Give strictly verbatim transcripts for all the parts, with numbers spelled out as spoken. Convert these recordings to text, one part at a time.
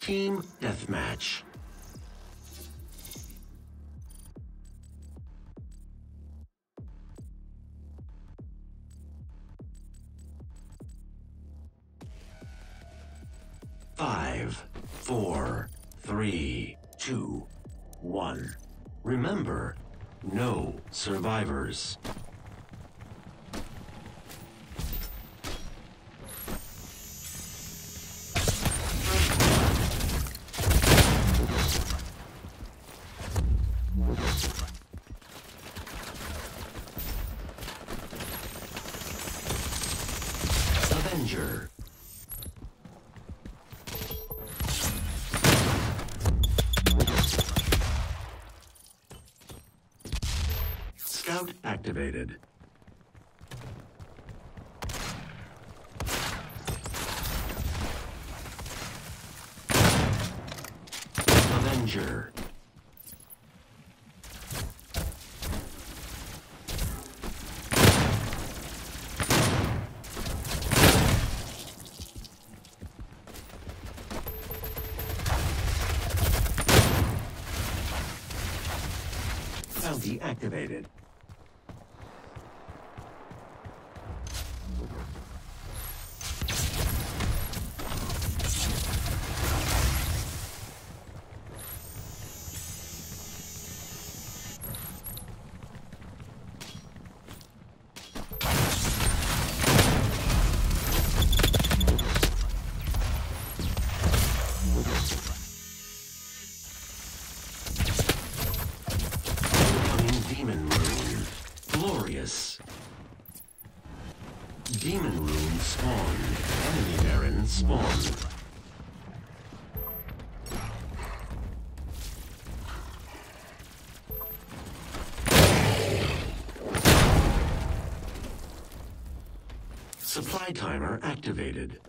Team Deathmatch. Five, four, three, two, one. Remember, no survivors. Avenger. Scout activated. Avenger. Bounty activated. Demon Rune. Glorious. Demon Rune spawned. Enemy Baron spawned. Supply timer activated.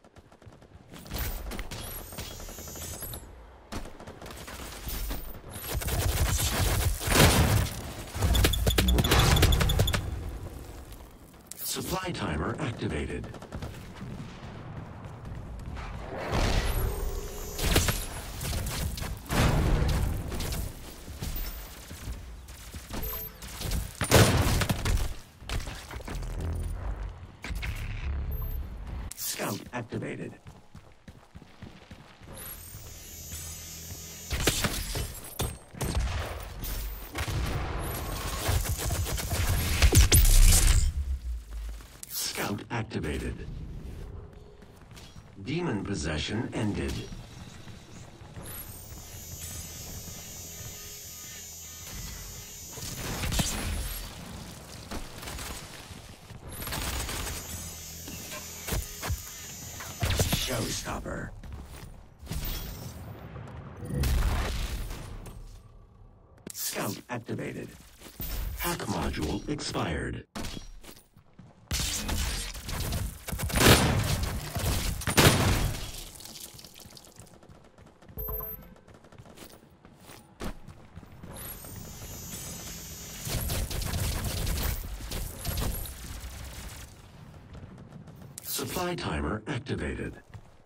Supply timer activated. Scout activated. Scout activated. Demon possession ended. Showstopper. Scout activated. Hack module expired. Supply timer activated.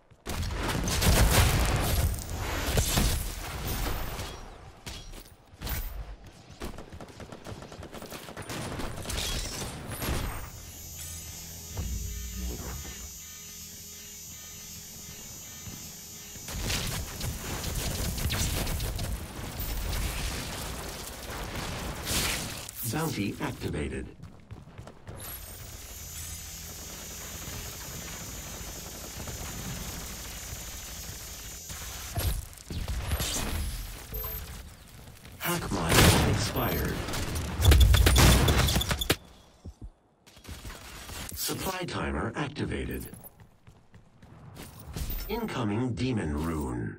Bounty activated. Hack module expired. Supply timer activated. Incoming Demon Rune.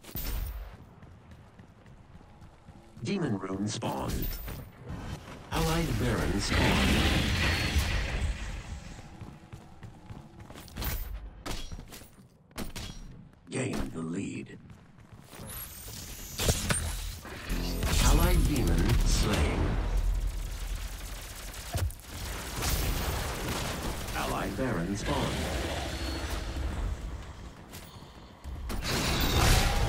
Demon Rune spawned. Allied Baron spawned. Gained the lead. Allied Demon slain. Allied Baron spawned.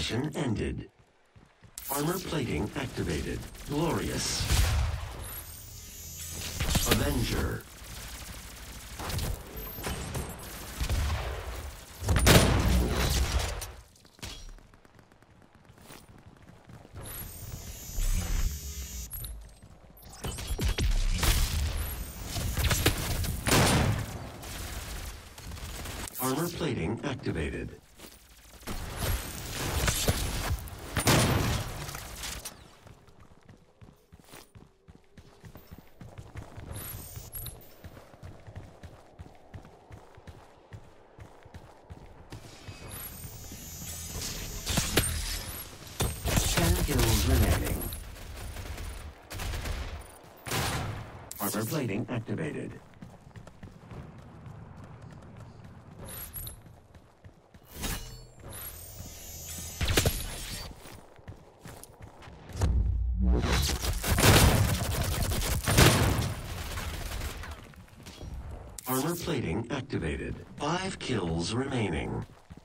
possession ended. Armor plating activated. Glorious. Avenger. Armor plating activated. Ten kills remaining. Armor plating activated. Armor plating activated. Five kills remaining.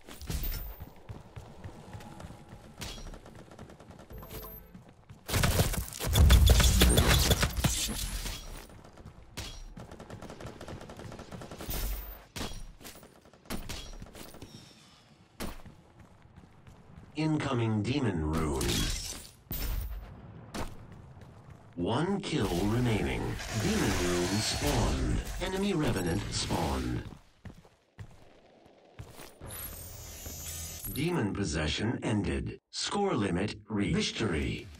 Incoming demon rune. One kill remaining. Demon rune spawned. Enemy revenant spawned. Demon possession ended. Score limit reached. Victory.